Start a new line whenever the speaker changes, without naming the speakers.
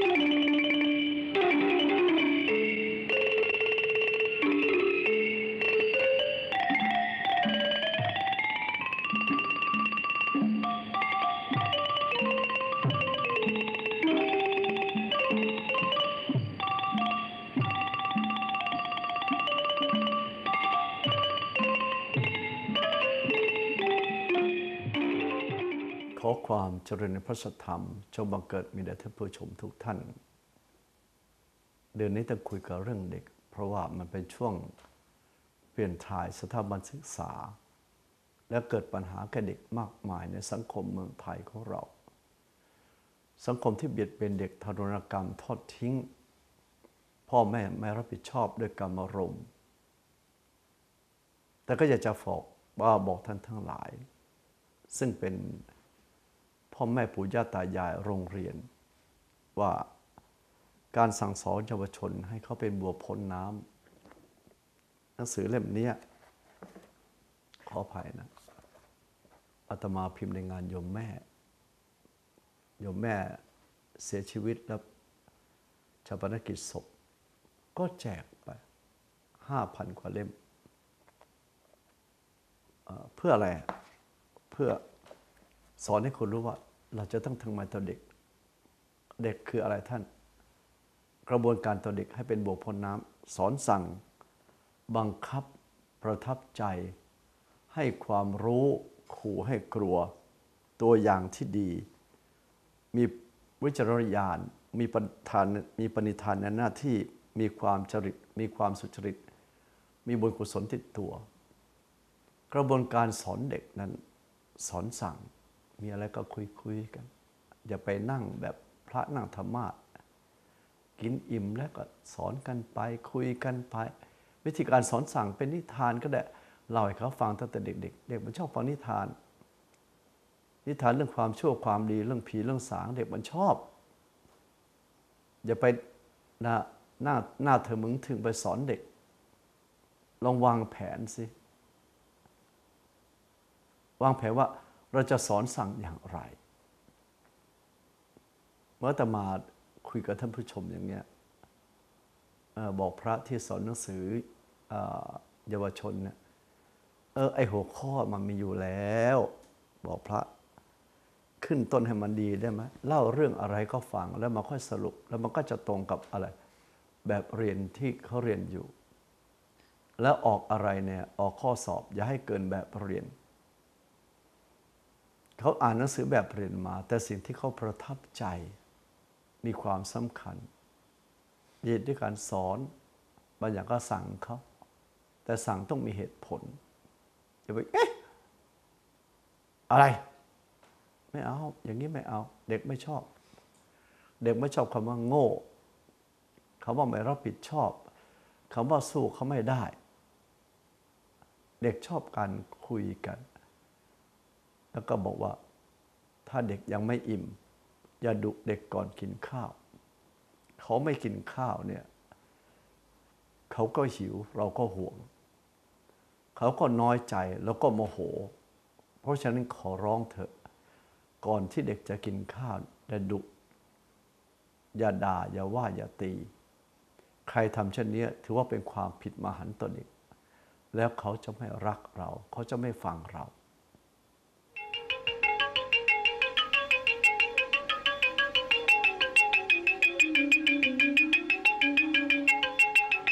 ขอความเจริญในพระสัทธรรมจงบังเกิดมีแด่ท่านผู้ชมทุกท่านเดือนนี้ต้องคุยกับเรื่องเด็กเพราะว่ามันเป็นช่วงเปลี่ยนถ่ายสถาบันศึกษาและเกิดปัญหาแก่เด็กมากมายในสังคมเมืองไทยของเราสังคมที่เบียดเบียนเด็กทารุณกรรมทอดทิ้งพ่อแม่ไม่รับผิดชอบด้วยกรรมอารมณ์แต่ก็อยากจะบอกท่านทั้งหลายซึ่งเป็นพ่อแม่ปู่ย่าตายายโรงเรียนว่าการสั่งสอนเยาวชนให้เขาเป็นบัวพ้นน้ำหนังสือเล่มนี้ขออภัยนะอาตมาพิมพ์ในงานโยมแม่เสียชีวิตแล้วชาปนกิจศพก็แจกไป 5,000 กว่าเล่มเพื่ออะไรเพื่อสอนให้คนรู้ว่าเราจะต้องทำงานต่อเด็กคืออะไรท่านกระบวนการต่อเด็กให้เป็นบัวพ้นน้ำสอนสั่งบังคับประทับใจให้ความรู้ขู่ให้กลัวตัวอย่างที่ดีมีวิจารณญาณมีปณิธานในหน้าที่มีความจริตมีความสุจริตมีบุญกุศลติดตัวกระบวนการสอนเด็กนั้นสอนสั่งมีอะไรก็คุยกันอย่าไปนั่งแบบพระนั่งธรรมะกินอิ่มแล้วก็สอนกันไปคุยกันไปวิธีการสอนสั่งเป็นนิทานก็ได้เล่าให้เขาฟังตั้งแต่เด็กเด็กมันชอบฟังนิทานเรื่องความชั่วความดีเรื่องผีเรื่องสางเด็กมันชอบอย่าไปหน้าเธอมึงถึงไปสอนเด็กลองวางแผนสิวางแผนว่าเราจะสอนสั่งอย่างไรเมื่ออาตมาคุยกับท่านผู้ชมอย่างเงี้ยบอกพระที่สอนหนังสือเยาวชนเนี่ยไอหัวข้อมันมีอยู่แล้วบอกพระขึ้นต้นให้มันดีได้ไหมเล่าเรื่องอะไรก็ฟังแล้วมาค่อยสรุปแล้วมันก็จะตรงกับอะไรแบบเรียนที่เขาเรียนอยู่แล้วออกอะไรเนี่ยออกข้อสอบอย่าให้เกินแบบเรียนเขาอ่านหนังสือแบบเรียนมาแต่สิ่งที่เขาประทับใจมีความสำคัญเหตุด้วยการสอนบางอย่างก็สั่งเขาแต่สั่งต้องมีเหตุผลอย่าไปอะไรไม่เอาอย่างนี้ไม่เอาเด็กไม่ชอบคำว่าโง่คำว่าไม่รับผิดชอบคำว่าสู้เขาไม่ได้เด็กชอบการคุยกันแล้วก็บอกว่าถ้าเด็กยังไม่อิ่มอย่าดุเด็กก่อนกินข้าวเขาไม่กินข้าวเนี่ยเขาก็หิวเราก็ห่วงเขาก็น้อยใจแล้วก็โมโหเพราะฉะนั้นขอร้องเถอะก่อนที่เด็กจะกินข้าวอย่าดุอย่าด่าอย่าว่าอย่าตีใครทำเช่นนี้ถือว่าเป็นความผิดมหันต์ต่อเด็กแล้วเขาจะไม่รักเราเขาจะไม่ฟังเรา